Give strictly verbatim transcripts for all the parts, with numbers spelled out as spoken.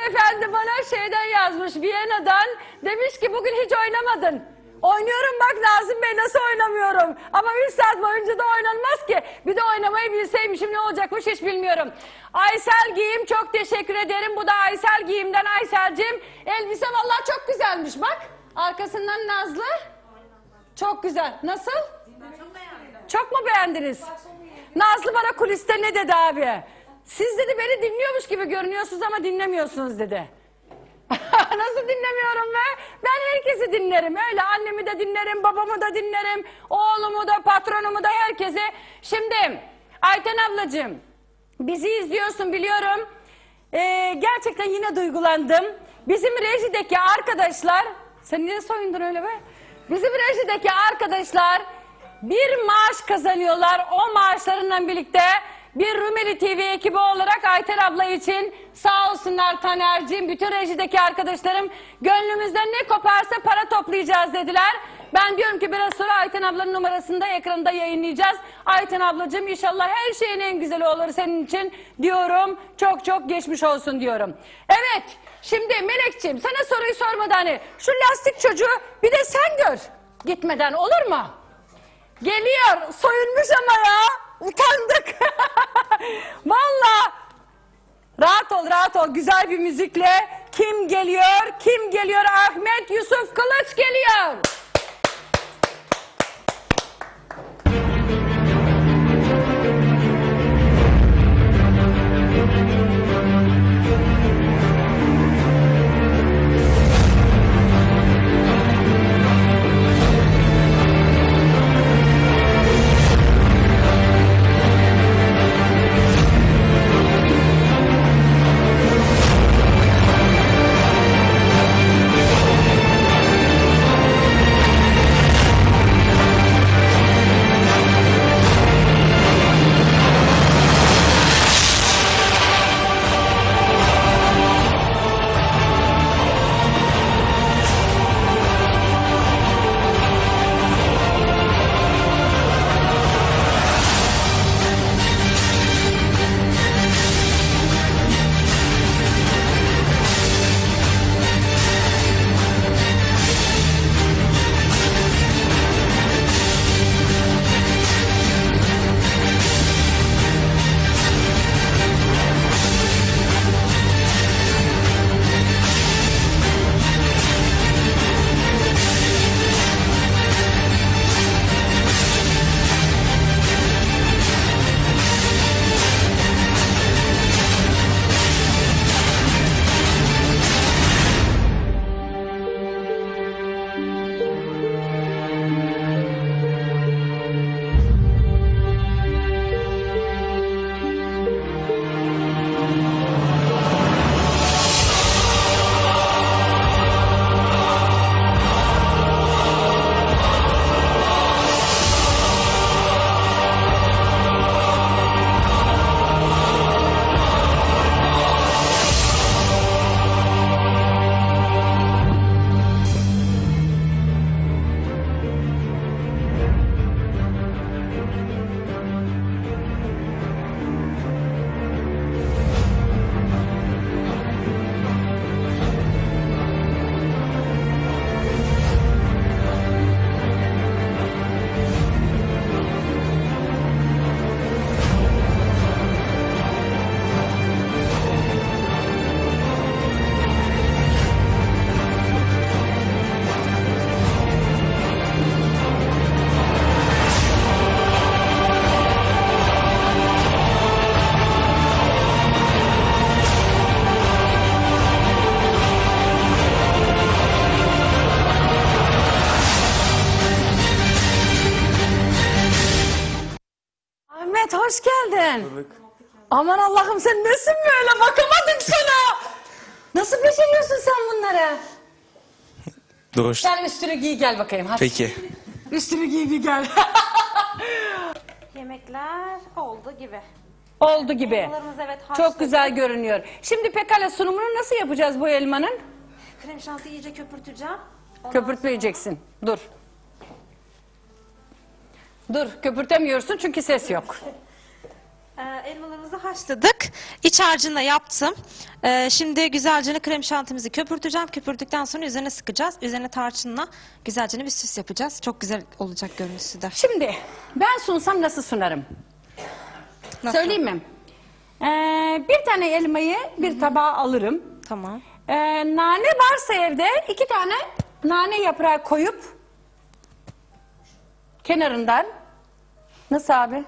Efendi bana şeyden yazmış, Viyana'dan. Demiş ki bugün hiç oynamadın. Oynuyorum bak Nazım Bey, nasıl oynamıyorum. Ama bir saat boyunca da oynanmaz ki. Bir de oynamayı bilseymişim ne olacakmış hiç bilmiyorum. Aysel Giyim, çok teşekkür ederim. Bu da Aysel Giyim'den Aysel'cim. Elbise vallahi çok güzelmiş bak. Arkasından Nazlı. Çok güzel. Nasıl? Çok beğendim. Çok mu beğendiniz? Nazlı bana kuliste ne dedi abi? Siz dedi beni dinliyormuş gibi görünüyorsunuz ama dinlemiyorsunuz dedi. Nasıl dinlemiyorum be? Ben herkesi dinlerim. Öyle annemi de dinlerim, babamı da dinlerim, oğlumu da, patronumu da, herkese. Şimdi Ayten ablacığım, bizi izliyorsun biliyorum. Ee, gerçekten yine duygulandım. Bizim rejideki arkadaşlar, sen niye soyundun öyle be? Bizim rejideki arkadaşlar bir maaş kazanıyorlar. O maaşlarından birlikte bir Rumeli T V ekibi olarak Ayten abla için sağ olsunlar Taner'cim, bütün rejideki arkadaşlarım gönlümüzden ne koparsa para toplayacağız dediler. Ben diyorum ki biraz sonra Ayten ablanın numarasını da ekranda yayınlayacağız. Ayten ablacığım inşallah her şeyin en güzeli olur senin için diyorum. Çok çok geçmiş olsun diyorum. Evet, şimdi Melekciğim sana soruyu sormadan hani şu lastik çocuğu bir de sen gör gitmeden, olur mu? Geliyor, soyunmuş ama ya. Utandık. Vallahi. Rahat ol, rahat ol. Güzel bir müzikle. Kim geliyor? Kim geliyor? Ahmet Yusuf Kılıç geliyor. Hoş geldin. Bulduk. Aman Allah'ım sen nesin böyle? Bakamadım sana. Nasıl beceriyorsun sen bunları? Doğuş. Gel üstünü giy gel bakayım. Hadi. Peki. Üstünü giy bir gel. Yemekler oldu gibi. Oldu gibi. Elmalarımız evet haşladık. Çok güzel görünüyor. Şimdi pekala sunumunu nasıl yapacağız bu elmanın? Krem şanti iyice köpürteceğim. Ondan Köpürtmeyeceksin. Dur. Dur köpürtemiyorsun çünkü ses yok. Ee, elmalarımızı haşladık. İç harcını da yaptım. Ee, şimdi güzelce krem şantimizi köpürteceğim. Köpürdükten sonra üzerine sıkacağız. Üzerine tarçınla güzelce bir süs yapacağız. Çok güzel olacak görüntüsü de. Şimdi ben sunsam nasıl sunarım? Nasıl? Söyleyeyim mi? Ee, bir tane elmayı bir tabağa alırım. Tamam. Ee, nane varsa evde iki tane nane yaprağı koyup kenarından. Nasıl abi?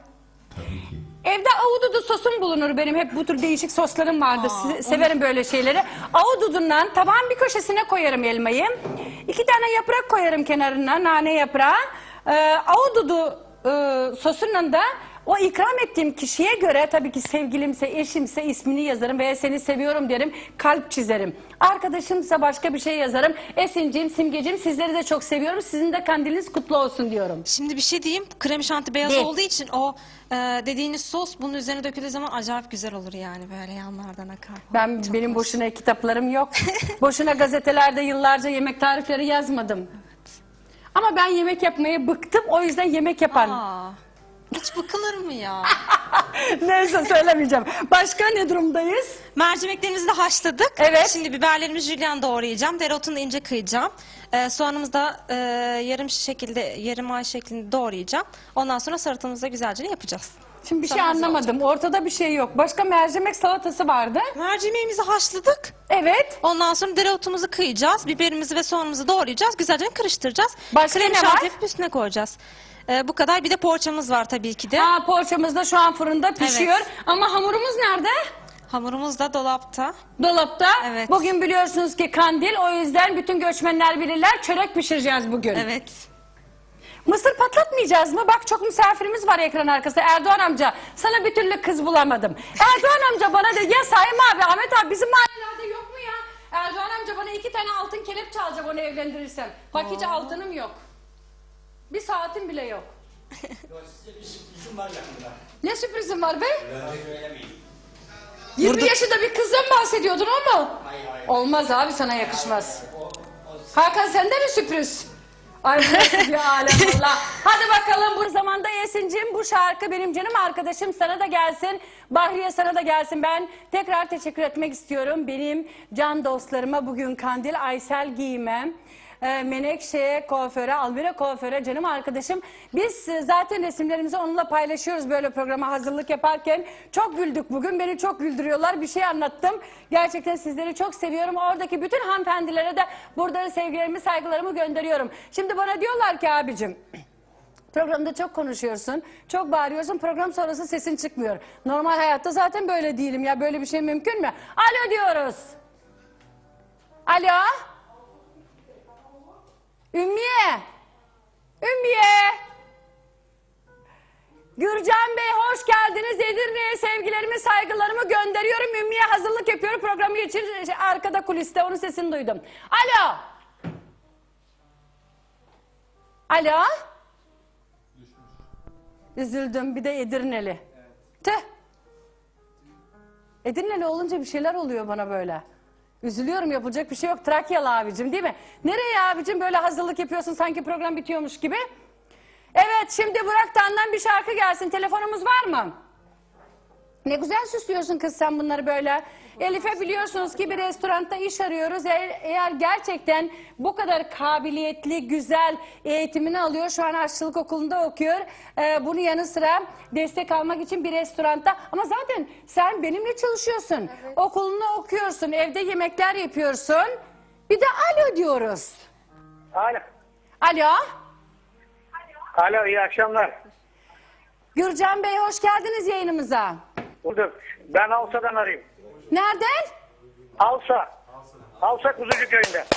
Evde ahududu sosum bulunur benim. Hep bu tür değişik soslarım vardır. Aa, Size- Severim böyle şeyleri. Ahududundan tabağın bir köşesine koyarım elmayı. İki tane yaprak koyarım kenarına, nane yaprağı. Ee, ahududu e, sosunla da o ikram ettiğim kişiye göre, tabii ki sevgilimse, eşimse ismini yazarım veya seni seviyorum derim, kalp çizerim. Arkadaşımsa başka bir şey yazarım. Esinciğim, Simgeciğim, sizleri de çok seviyorum. Sizin de kandiliniz kutlu olsun diyorum. Şimdi bir şey diyeyim. Krem şanti beyaz De. olduğu için o e, dediğiniz sos bunun üzerine döküldüğü zaman acayip güzel olur yani. Böyle yanlardan akar. Ben Çok benim hoş. boşuna kitaplarım yok. Boşuna gazetelerde yıllarca yemek tarifleri yazmadım. Ama ben yemek yapmaya bıktım. O yüzden yemek yapan. Aa, hiç bıkılır mı ya? Neyse söylemeyeceğim. Başka ne durumdayız? Mercimeklerimizi de haşladık. Evet. Şimdi biberlerimizi jülyen doğrayacağım. Dereotunu da ince kıyacağım. Ee, soğanımızı da e, yarım şekilde, yarım ay şeklinde doğrayacağım. Ondan sonra salatamızı da güzelce yapacağız. Şimdi bir şey Sana hazır anlamadım. Ortada bir şey yok. Başka mercimek salatası vardı. Mercimeğimizi haşladık. Evet. Ondan sonra dereotumuzu kıyacağız. Biberimizi ve soğanımızı doğrayacağız. Güzelce karıştıracağız. Başka Krem ne şanti var? yapıp üstüne koyacağız. Ee, bu kadar. Bir de poğaçamız var tabii ki de. Ha, poğaçamız da şu an fırında pişiyor. Evet. Ama hamurumuz nerede? Hamurumuz da dolapta. Dolapta. Evet. Bugün biliyorsunuz ki kandil. O yüzden bütün göçmenler bilirler. Çörek pişireceğiz bugün. Evet. Mısır patlatmayacağız mı? Bak çok misafirimiz var ekran arkasında. Erdoğan amca, sana bir türlü kız bulamadım. Erdoğan amca bana de, ya Saim abi, Ahmet abi, bizim mahallelerde yok mu ya? Erdoğan amca bana iki tane altın kelepçe alacak onu evlendirirsem. Bak hiç altınım yok. Bir saatim bile yok. Size bir sürprizim var yakında. Ne sürprizim var be? Ben söylemeyeyim. yirmi Burada- yaşında bir kızdan bahsediyordun o mu? Hayır hayır. Olmaz abi, sana yakışmaz. O, o, Hakan sende mi sürpriz? Ay nasıl bir alem valla. Hadi bakalım, bu zamanda Esin'cim, bu şarkı benim canım arkadaşım, sana da gelsin. Bahriye, sana da gelsin. Ben tekrar teşekkür etmek istiyorum benim can dostlarıma, bugün kandil, Aysel Giyim'e, e, Menekşe'ye, kuaföre, Almira kuaföre, canım arkadaşım. Biz e, zaten resimlerimizi onunla paylaşıyoruz böyle programa hazırlık yaparken. Çok güldük bugün, beni çok güldürüyorlar. Bir şey anlattım. Gerçekten sizleri çok seviyorum. Oradaki bütün hanımefendilere de burada sevgilerimi, saygılarımı gönderiyorum. Şimdi bana diyorlar ki abicim, programda çok konuşuyorsun, çok bağırıyorsun, program sonrası sesin çıkmıyor. Normal hayatta zaten böyle değilim ya, böyle bir şey mümkün mü? Alo diyoruz. Alo. Ümmiye. Ümmiye. Gürcan Bey hoş geldiniz. Edirne'ye sevgilerimi, saygılarımı gönderiyorum. Ümmiye hazırlık yapıyor programı için, şey, arkada kuliste onun sesini duydum. Alo. Alo. Üzüldüm, bir de Edirneli. Tüh. Edirneli olunca bir şeyler oluyor bana böyle. Üzülüyorum, yapılacak bir şey yok. Trakyalı abicim değil mi? Nereye abicim böyle hazırlık yapıyorsun sanki program bitiyormuş gibi? Evet, şimdi Burak Tan'dan bir şarkı gelsin. Telefonumuz var mı? Ne güzel süslüyorsun kız sen bunları böyle. Elif'e biliyorsunuz ki bir restoranda iş arıyoruz. Eğer, eğer gerçekten bu kadar kabiliyetli, güzel eğitimini alıyor. Şu an aşçılık okulunda okuyor. Ee, bunun yanı sıra destek almak için bir restoranda. Ama zaten sen benimle çalışıyorsun. Evet. Okulunu okuyorsun, evde yemekler yapıyorsun. Bir de alo diyoruz. Alo. Alo. Alo, iyi akşamlar. Gürcan Bey hoş geldiniz yayınımıza. Bulduk. Ben Alsa'dan arayayım. Nereden? Alsa. Alsa Kuzucu köyünde.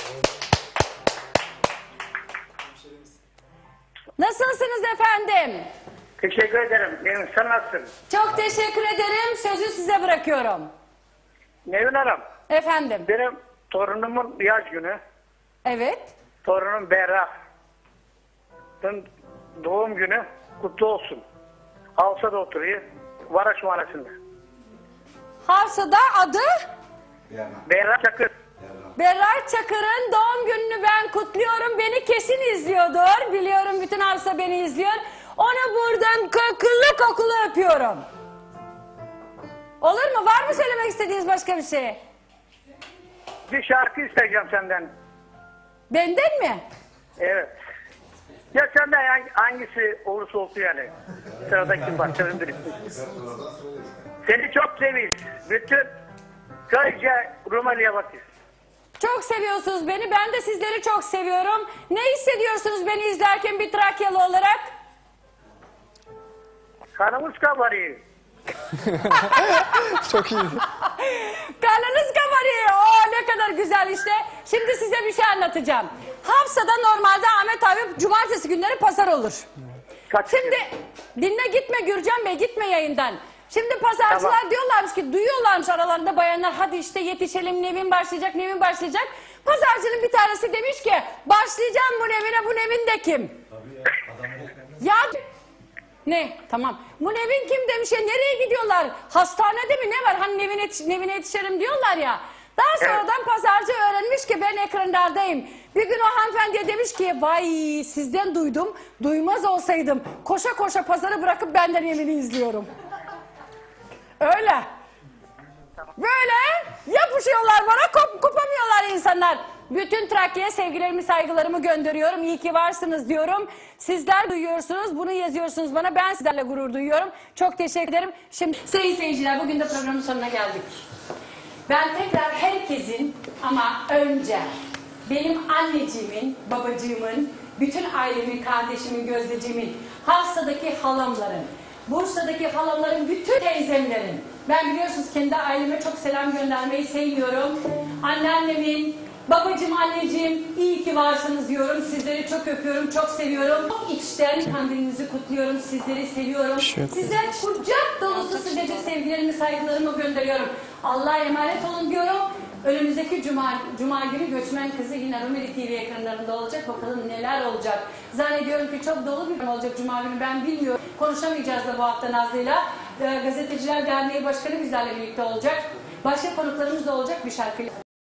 Nasılsınız efendim? Teşekkür ederim. Benim sen nasılsın? Çok teşekkür ederim. Sözü size bırakıyorum. Nevin Hanım, Efendim. benim torunumun yaş günü. Evet. Torunum Berra'nın doğum günü kutlu olsun. Alsa'da oturuyor. Varaş Mahallesi'nde. Harsa'da adı Berra Çakır. Berrar Çakır'ın doğum gününü ben kutluyorum. Beni kesin izliyordur. Biliyorum bütün Harsa beni izliyor. Onu buradan kokulu kokulu öpüyorum. Olur mu? Var mı söylemek istediğiniz başka bir şey? Bir şarkı isteyeceğim senden. Benden mi? Evet. Ya senden hang- hangisi olursa olsun yani. Sıradaki parçanın birisi. Seni çok seviyoruz. Bütün Köyce Rumeli'ye bakıyoruz. Çok seviyorsunuz beni. Ben de sizleri çok seviyorum. Ne hissediyorsunuz beni izlerken bir Trakyalı olarak? Kanımız kabarıyor. Çok iyi. Karnınız kabarıyor. Oo, ne kadar güzel işte. Şimdi size bir şey anlatacağım. Hafsa'da normalde Ahmet abi cumartesi günleri pazar olur. Kaç Şimdi dinle gitme Gürcan Bey, gitme yayından. Şimdi pazarcılar Tamam. diyorlarmış ki, duyuyorlarmış aralarında bayanlar, hadi işte yetişelim, Nevin başlayacak, Nevin başlayacak. Pazarcının bir tanesi demiş ki, başlayacağım bu Nevin'e, bu Nevin de kim? Ya ne? Tamam. Bu Nevin kim demiş ya, nereye gidiyorlar? Hastanede mi ne var? Hani Nevin'e yetiş Nevin'e yetişelim diyorlar ya. Daha sonradan pazarcı öğrenmiş ki ben ekranlardayım. Bir gün o hanımefendiye demiş ki, vay sizden duydum, duymaz olsaydım koşa koşa pazarı bırakıp benden Nevin'i izliyorum. Öyle. Böyle yapışıyorlar bana, kop kopamıyorlar insanlar. Bütün Trakya'ya sevgilerimi, saygılarımı gönderiyorum. İyi ki varsınız diyorum. Sizler duyuyorsunuz, bunu yazıyorsunuz bana. Ben sizlerle gurur duyuyorum. Çok teşekkür ederim. Şimdi sayın seyirciler, bugün de programın sonuna geldik. Ben tekrar herkesin, ama önce benim anneciğimin, babacığımın, bütün ailemin, kardeşimin, gözdecimin, Hafsa'daki halamların, Bursa'daki halamların, bütün teyzemlerin. Ben biliyorsunuz kendi aileme çok selam göndermeyi sevmiyorum. Anneannemin, babacığım, anneciğim, iyi ki varsınız diyorum. Sizleri çok öpüyorum, çok seviyorum. Çok içten kandilinizi kutluyorum. Sizleri seviyorum. Size kucak dolusu sıcacık sevgilerimi, saygılarımı gönderiyorum. Allah'a emanet olun diyorum. Önümüzdeki cuma, cuma günü Göçmen Kızı yine Rumeli T V ekranlarında olacak. Bakalım neler olacak. Zannediyorum ki çok dolu bir gün olacak cuma günü, ben bilmiyorum. Konuşamayacağız da bu hafta Nazlı'yla. Ee, Gazeteciler Derneği Başkanı bizlerle birlikte olacak. Başka konuklarımız da olacak bir şarkıyla.